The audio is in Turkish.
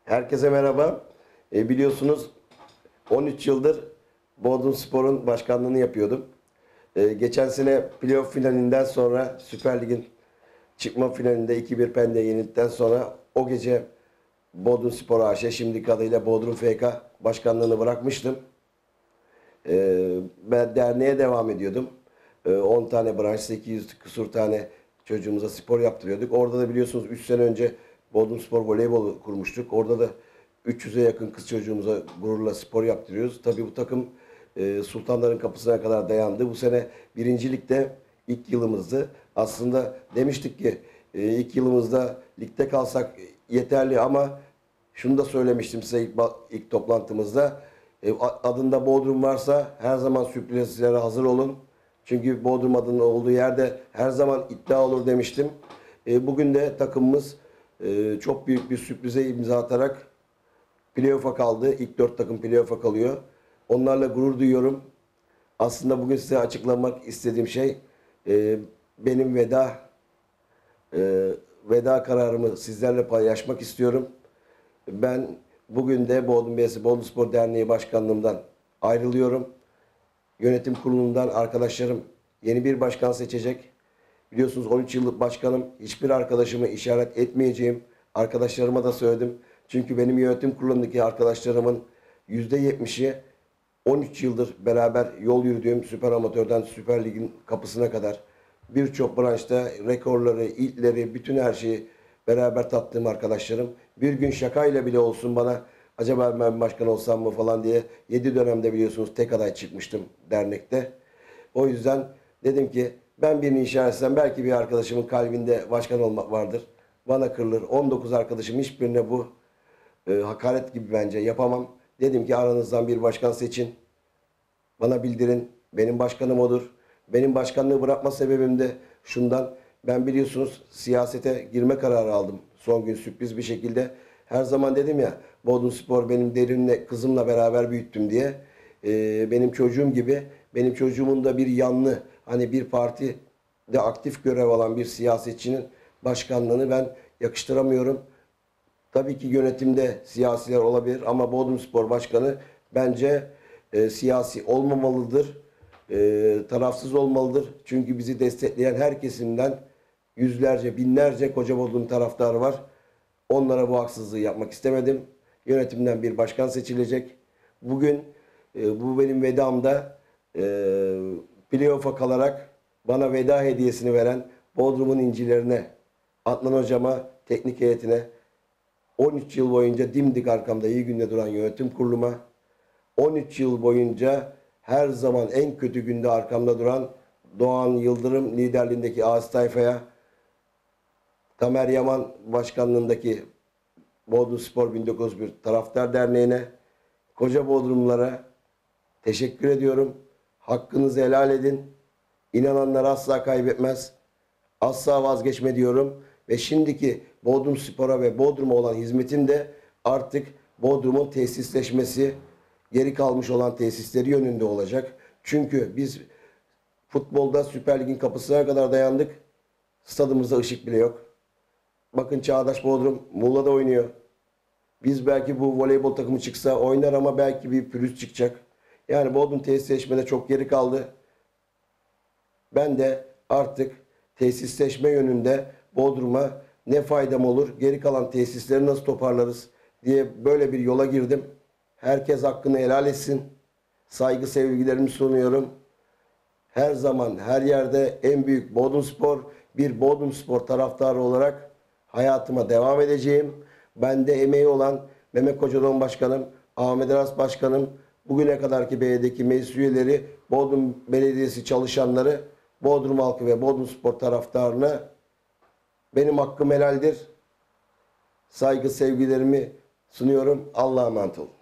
Herkese merhaba. Biliyorsunuz 13 yıldır Bodrumspor'un başkanlığını yapıyordum. Geçen sene playoff finalinden sonra Süper Lig'in çıkma finalinde 2-1 Pendik'e yenildikten sonra o gece Bodrumspor AŞ, şimdiki adıyla Bodrum FK başkanlığını bırakmıştım. Ben derneğe devam ediyordum. 10 tane branş, 800 küsur tane çocuğumuza spor yaptırıyorduk. Orada da biliyorsunuz 3 sene önce Bodrumspor voleybol kurmuştuk. Orada da 300'e yakın kız çocuğumuza gururla spor yaptırıyoruz. Tabii bu takım sultanların kapısına kadar dayandı. Bu sene birincilikte ilk yılımızdı. Aslında demiştik ki ilk yılımızda ligde kalsak yeterli ama şunu da söylemiştim size ilk toplantımızda. Adında Bodrum varsa her zaman sürprizlere hazır olun. Çünkü Bodrum adının olduğu yerde her zaman iddia olur demiştim. Bugün de takımımız çok büyük bir sürprize imza atarak playoff'a kaldı. İlk 4 takım playoff'a kalıyor. Onlarla gurur duyuyorum. Aslında bugün size açıklamak istediğim şey benim veda kararımı sizlerle paylaşmak istiyorum. Ben bugün de Bodrum Belediyesi Bodrumspor Derneği Başkanlığımdan ayrılıyorum. Yönetim kurulundan arkadaşlarım yeni bir başkan seçecek. Biliyorsunuz 13 yıllık başkanım. Hiçbir arkadaşımı işaret etmeyeceğim. Arkadaşlarıma da söyledim. Çünkü benim yönetim kurulundaki arkadaşlarımın %70'i 13 yıldır beraber yol yürüdüğüm Süper Amatör'den Süper Lig'in kapısına kadar birçok branşta rekorları, ilkleri, bütün her şeyi beraber tattığım arkadaşlarım. Bir gün şakayla bile olsun bana acaba ben başkan olsam mı falan diye 7 dönemde biliyorsunuz tek aday çıkmıştım dernekte. O yüzden dedim ki ben birini inşa etsem belki bir arkadaşımın kalbinde başkan olmak vardır. Bana kırılır. 19 arkadaşım hiçbirine bu hakaret gibi bence yapamam. Dedim ki aranızdan bir başkan seçin. Bana bildirin. Benim başkanım odur. Benim başkanlığı bırakma sebebim de şundan. Ben biliyorsunuz siyasete girme kararı aldım. Son gün sürpriz bir şekilde. Her zaman dedim ya Bodrumspor benim derinle kızımla beraber büyüttüm diye. Benim çocuğum gibi benim çocuğumun da bir yanlı hani bir partide aktif görev alan bir siyasetçinin başkanlığını ben yakıştıramıyorum. Tabii ki yönetimde siyasiler olabilir ama Bodrumspor Başkanı bence siyasi olmamalıdır. Tarafsız olmalıdır. Çünkü bizi destekleyen her kesimden yüzlerce, binlerce koca Bodrum taraftarı var. Onlara bu haksızlığı yapmak istemedim. Yönetimden bir başkan seçilecek. Bugün bu benim vedamda playoff'a kalarak bana veda hediyesini veren Bodrum'un incilerine, Adnan Hocama, teknik heyetine, 13 yıl boyunca dimdik arkamda iyi günde duran yönetim kuruluma, 13 yıl boyunca her zaman en kötü günde arkamda duran Doğan Yıldırım liderliğindeki Ağız Tayfa'ya, Tamer Yaman başkanlığındaki Bodrumspor 1901 Taraftar Derneği'ne, koca Bodrumlara teşekkür ediyorum. Hakkınızı helal edin. İnananlar asla kaybetmez. Asla vazgeçme diyorum. Ve şimdiki Bodrumspor'a ve Bodrum'a olan hizmetim de artık Bodrum'un tesisleşmesi, geri kalmış olan tesisleri yönünde olacak. Çünkü biz futbolda Süper Lig'in kapısına kadar dayandık. Stadımızda ışık bile yok. Bakın Çağdaş Bodrum Muğla'da oynuyor. Biz belki bu voleybol takımı çıksa oynar ama belki bir pürüz çıkacak. Yani Bodrum tesisleşmede çok geri kaldı. Ben de artık tesisleşme yönünde Bodrum'a ne faydam olur, geri kalan tesisleri nasıl toparlarız diye böyle bir yola girdim. Herkes hakkını helal etsin. Saygı sevgilerimi sunuyorum. Her zaman, her yerde en büyük Bodrumspor, bir Bodrumspor taraftarı olarak hayatıma devam edeceğim. Bende emeği olan Mehmet Kocadon Başkanım, Ahmet Aras Başkanım, bugüne kadarki belediyedeki meclis üyeleri, Bodrum Belediyesi çalışanları, Bodrum halkı ve Bodrumspor taraftarına benim hakkım helaldir. Saygı sevgilerimi sunuyorum. Allah'a emanet olun.